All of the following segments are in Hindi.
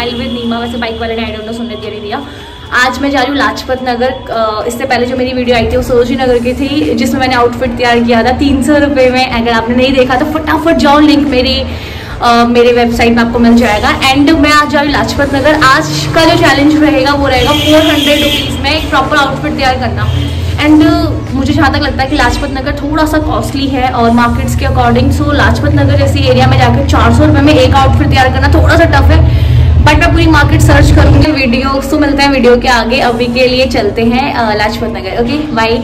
स्माइल विद नीमा, वैसे बाइक वाले ने आई डोंट नो सुनने दिया नहीं दिया। आज मैं जा रही हूँ लाजपत नगर। इससे पहले जो मेरी वीडियो आई थी वो सरोजनी नगर की थी, जिसमें मैंने आउटफिट तैयार किया था 300 रुपये में। अगर आपने नहीं देखा तो फटाफट जाओ, लिंक मेरे वेबसाइट में आपको मिल जाएगा। एंड मैं आज जा रही हूँ लाजपत नगर। आज का जो चैलेंज रहेगा वो रहेगा 400 रुपीज़ में एक प्रॉपर आउटफिट तैयार करना। एंड मुझे जहाँ तक लगता है कि लाजपत नगर थोड़ा सा कॉस्टली है और मार्केट्स के अकॉर्डिंग, सो लाजपत नगर जैसी एरिया में जाकर 400 रुपये में एक आउटफिट तैयार करना थोड़ा सा टफ है, बट मैं पूरी मार्केट सर्च करूँगी। वीडियो तो मिलते हैं वीडियो के आगे, अभी के लिए चलते हैं Lajpat Nagar. Okay bye.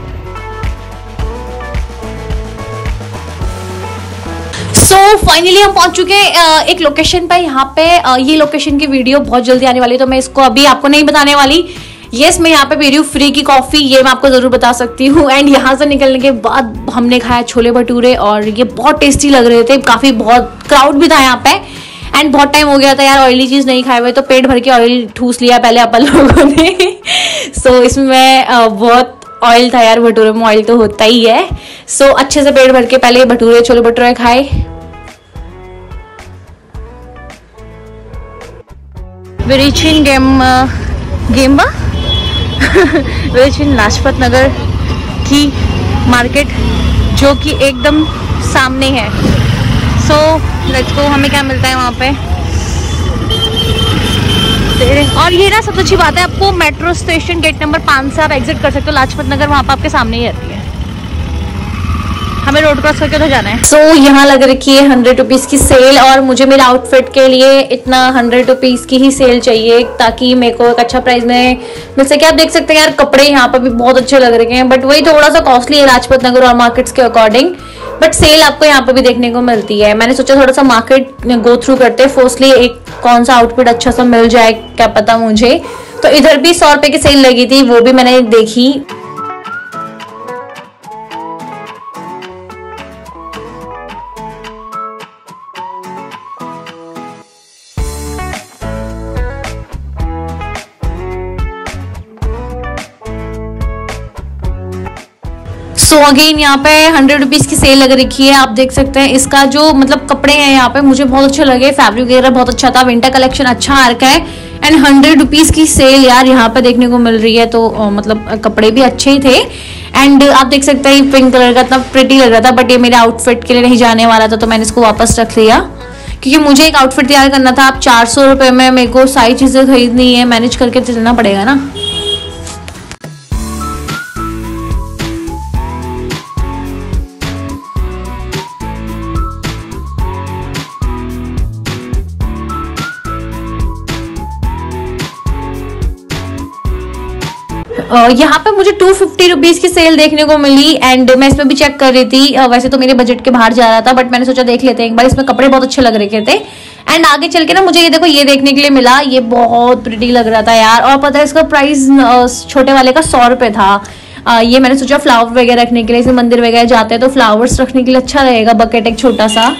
So finally हम पहुंच चुके हैं एक लोकेशन पर। यहाँ पे ये लोकेशन की वीडियो बहुत जल्दी आने वाली है, तो मैं इसको अभी आपको नहीं बताने वाली। यस, मैं यहाँ पे पी रही हूँ फ्री की कॉफ़ी, ये मैं आपको ज़रूर बता सकती हूँ। एंड यहाँ से निकलने के बाद हमने खाया छोले भटूरे और ये बहुत टेस्टी लग रहे थे। काफ़ी बहुत क्राउड भी था यहाँ पे एंड बहुत टाइम हो गया था यार ऑयली चीज़ नहीं खाए हुए, तो पेट भर के ऑयल ठूस लिया पहले अपन लोगों ने। सो इसमें बहुत ऑयल था यार, भटूरे में ऑयल तो होता ही है। सो अच्छे से पेट भर के पहले भटूरे छोले भटूरे खाए। विरिचिन गेम्बा विरिचिन लाजपत नगर की मार्केट जो कि एकदम सामने है। So let's go. हमें क्या मिलता है वहाँ पे, और ये ना सबसे अच्छी बात है, आपको मेट्रो स्टेशन गेट नंबर 5 से आप एग्जिट कर सकते हो लाजपत नगर, वहाँ पे आपके सामने ही रहती है। हमें रोड क्रॉस करके तो जाना है। सो यहाँ लग रखी है 100 रुपीज़ की सेल, और मुझे मेरे आउटफिट के लिए इतना 100 रुपीज़ की ही सेल चाहिए ताकि मेरे को एक अच्छा प्राइस में मिल सके। आप देख सकते हैं यार कपड़े यहाँ पर भी बहुत अच्छे लग रहे हैं, बट वही थोड़ा सा कॉस्टली है लाजपत नगर और मार्केट्स के अकॉर्डिंग, बट सेल आपको यहाँ पर भी देखने को मिलती है। मैंने सोचा थोड़ा सा मार्केट गो थ्रू करते, फर्स्टली एक कौन सा आउटफिट अच्छा सा मिल जाए क्या पता मुझे। तो इधर भी 100 रुपये की सेल लगी थी, वो भी मैंने देखी। सो अगेन यहाँ पे 100 रुपीज़ की सेल लग रखी है। आप देख सकते हैं इसका जो मतलब कपड़े हैं यहाँ पे मुझे बहुत अच्छे लगे, फैब्रिक वगैरह बहुत अच्छा था, विंटर कलेक्शन अच्छा आ रखा है। एंड 100 रुपीज़ की सेल यार यहाँ पे देखने को मिल रही है, तो मतलब कपड़े भी अच्छे ही थे। एंड आप देख सकते हैं पिंक कलर का इतना प्रिटी लग रहा था, बट ये मेरे आउटफिट के लिए नहीं जाने वाला था, तो मैंने इसको वापस रख लिया क्योंकि मुझे एक आउटफिट तैयार करना था। आप 400 रुपये में मेरे को सारी चीज़ें खरीदनी है, मैनेज करके चलना पड़ेगा ना। यहाँ पे मुझे 250 रुपीज़ की सेल देखने को मिली एंड मैं इसमें भी चेक कर रही थी। वैसे तो मेरे बजट के बाहर जा रहा था, बट मैंने सोचा देख लेते हैं एक बार। इसमें कपड़े बहुत अच्छे लग रहे थे एंड आगे चल के ना मुझे ये देखो ये देखने के लिए मिला, ये बहुत प्रिटी लग रहा था यार। और पता है इसका प्राइस छोटे वाले का 100 रुपये था। ये मैंने सोचा फ्लावर वगैरह रखने के लिए, जैसे मंदिर वगैरह जाते हैं तो फ्लावर्स रखने के लिए अच्छा रहेगा, बकेट एक छोटा सा।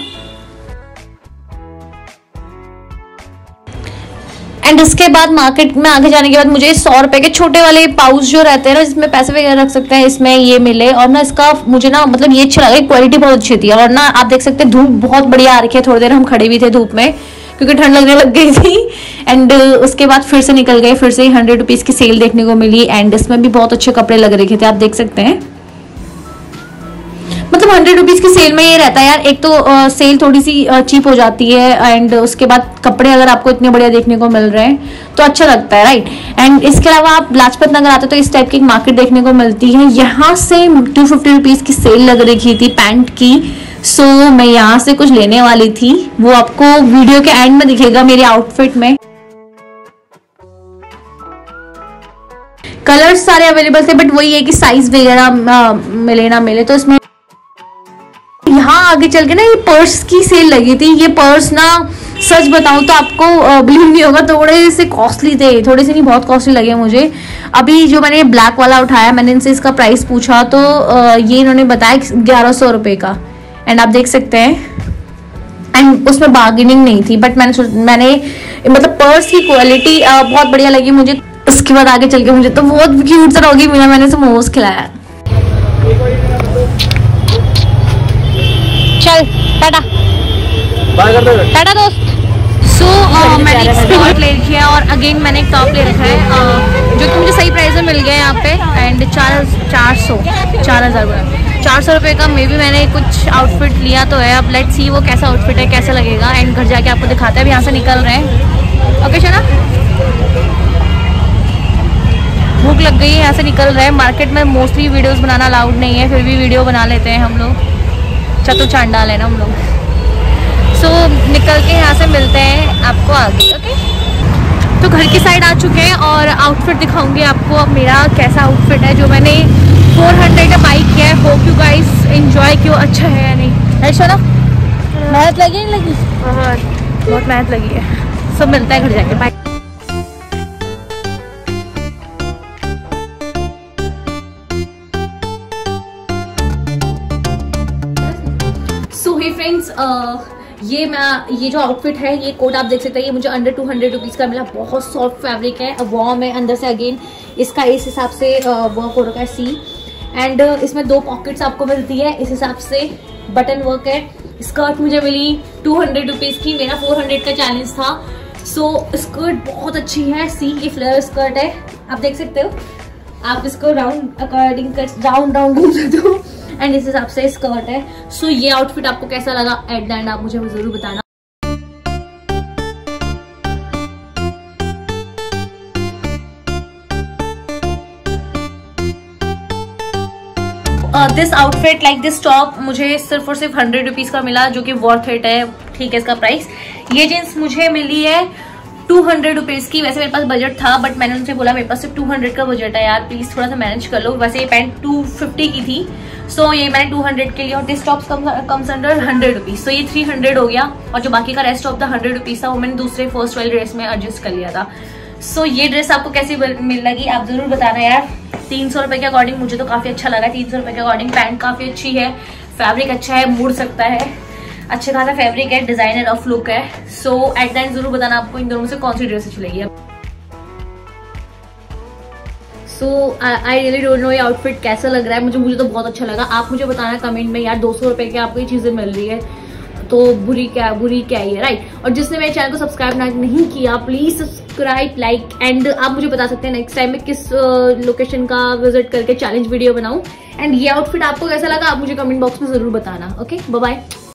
एंड इसके बाद मार्केट में आगे जाने के बाद मुझे 100 रुपये के छोटे वाले पाउच जो रहते हैं ना, जिसमें पैसे वगैरह रख सकते हैं, इसमें ये मिले। और ना इसका मुझे ना मतलब ये अच्छा लगा, क्वालिटी बहुत अच्छी थी। और ना आप देख सकते हैं धूप बहुत बढ़िया आ रखी है, थोड़ी देर हम खड़े भी थे धूप में क्योंकि ठंड लगने लग गई थी। एंड उसके बाद फिर से निकल गए, फिर से 100 रुपीज़ की सेल देखने को मिली एंड इसमें भी बहुत अच्छे कपड़े लग रखे थे, आप देख सकते हैं। मतलब 100 रुपीज़ की सेल में ये रहता है यार, एक तो सेल थोड़ी सी चीप हो जाती है एंड उसके बाद कपड़े अगर आपको इतने बढ़िया देखने को मिल रहे हैं तो अच्छा लगता है, राइट। एंड इसके अलावा आप लाजपत नगर आते तो इस टाइप की एक मार्केट देखने को मिलती है। यहाँ से 250 रुपीज़ की सेल लग रही थी पैंट की। सो मैं यहाँ से कुछ लेने वाली थी, वो आपको वीडियो के एंड में दिखेगा मेरे आउटफिट में। कलर्स सारे अवेलेबल थे, बट वही है कि साइज वगैरह मिले ना मिले। तो इसमें यहाँ आगे चल के ना ये पर्स की सेल लगी थी। ये पर्स ना सच बताऊं तो आपको बिलीव नहीं होगा, थोड़े से कॉस्टली थे, थोड़े से नहीं बहुत कॉस्टली लगे मुझे। अभी जो मैंने ब्लैक वाला उठाया, मैंने इनसे इसका प्राइस पूछा तो ये इन्होंने बताया 1100 रुपये का। एंड आप देख सकते हैं एंड उसमें बार्गेनिंग नहीं थी, बट मैंने मतलब पर्स की क्वालिटी बहुत बढ़िया लगी मुझे। उसके बाद आगे चल के मुझे तो बहुत क्यूट सा डॉगी मिला, मैंने उसे मोमोज खिलाया। चल टाटा टाटा दोस्त। मैंने एक स्कर्ट ले रखी है और अगेन मैंने एक टॉप ले रखा है जो कि मुझे सही प्राइस में मिल गया है यहाँ पे। एंड 4,000 रुपये का मे भी मैंने कुछ आउटफिट लिया तो है। अब लेट्स सी वो कैसा आउटफिट है, कैसा लगेगा, एंड घर जाके आपको दिखाते हैं। अब यहाँ से निकल रहे हैं। ओके शना, भूख लग गई है, यहाँ से निकल रहे हैं। मार्केट में मोस्टली वीडियोस बनाना अलाउड नहीं है, फिर भी वीडियो बना लेते हैं हम लोग। चतु चांडाल है ना हम लोग। सो निकल के यहाँ से मिलते हैं आपको आगे। ओके, तो घर की साइड आ चुके हैं और आउटफिट दिखाऊंगी आपको अब मेरा कैसा आउटफिट है जो मैंने 400 का बाई किया है। होप यू गाइस एंजॉय क्यों, अच्छा है या नहीं। ऐसा ना मेहनत लगी नहीं लगी, बहुत मेहनत लगी है। सब मिलता है घर जाके, बाय। सो हे फ्रेंड्स, ये जो आउटफिट है, ये कोट आप देख सकते हैं, ये मुझे अंडर 200 रुपीज़ का मिला। बहुत सॉफ्ट फैब्रिक है, वॉर्म है अंदर से। अगेन इसका इस हिसाब से वर्क हो रखा है, सी। एंड इसमें 2 पॉकेट्स आपको मिलती है, इस हिसाब से बटन वर्क है। स्कर्ट मुझे मिली 200 रुपीज़ की, मेरा 400 का चैलेंज था। सो स्कर्ट बहुत अच्छी है, सी। ये फ्लेयर स्कर्ट है, आप देख सकते हो। आप इसको राउंड अकॉर्डिंग राउंड घूम सकते हो। एंड इस हिसाब से स्कर्ट है। सो ये आउटफिट आपको कैसा लगा एट द एंड आप मुझे जरूर बताना। This outfit like this top मुझे सिर्फ और सिर्फ 100 रुपीज़ का मिला, जो कि वर्थ इट है। ठीक है इसका प्राइस। ये जींस मुझे मिली है 200 रुपीज़ की। वैसे मेरे पास बजट था, बट मैंने उनसे बोला मेरे पास सिर्फ 200 का बजट है यार, प्लीज थोड़ा सा मैनेज कर लो। वैसे ये पैंट 250 की थी, सो ये मैंने 200 के लिए। और this top comes under 100 rupees, so ये 300 हो गया। और जो बाकी का रेस्ट ऑफ द 100 रुपीज़ था वो मैंने दूसरे फर्स्ट वाली ड्रेस में एडजस्ट कर लिया था। सो ये ड्रेस आपको कैसी मिल लगी आप जरूर बताना यार। 300 रुपये के अकॉर्डिंग मुझे तो काफी अच्छा लगा। 300 रुपये के अकॉर्डिंग पैंट काफी अच्छी है, फैब्रिक अच्छा है, मुड़ सकता है, अच्छा खासा फैब्रिक है, डिजाइनर ऑफ लुक है। सो एट द एंड जरूर बताना आपको इन दोनों में से कौन सी ड्रेस अच्छी लगी। So I really don't know ये आउटफिट कैसा लग रहा है। मुझे तो बहुत अच्छा लगा। आप मुझे बताना कमेंट में यार, 200 रुपये की आपको ये चीजें मिल रही है तो बुरी क्या है, राइट। और जिसने मेरे चैनल को सब्सक्राइब नहीं किया प्लीज सब्सक्राइब, लाइक। एंड आप मुझे बता सकते हैं नेक्स्ट टाइम में किस लोकेशन का विजिट करके चैलेंज वीडियो बनाऊं। एंड ये आउटफिट आपको कैसा लगा आप मुझे कमेंट बॉक्स में जरूर बताना। Okay, bye bye.